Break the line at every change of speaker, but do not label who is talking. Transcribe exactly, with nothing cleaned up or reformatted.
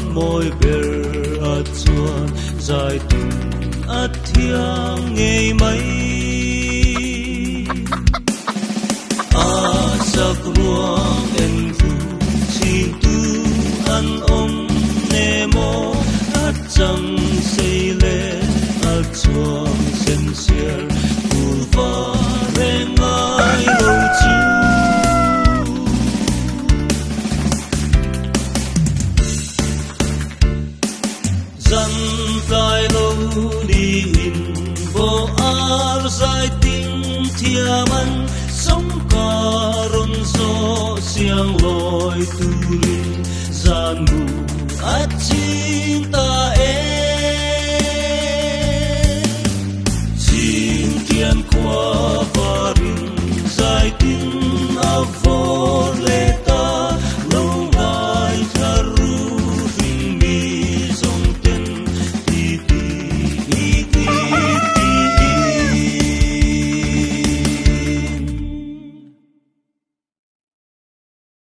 môi ber at chuan dài tung at thiang ngei mai a sak ruang en thu chi tu an om ne mo at chang sei le at chuang sen sier ul va re ngai lo chu zan tai lo đi in bo ar zai ting thiaman song ka ron so siang loi tu rin zan bu at ching ta e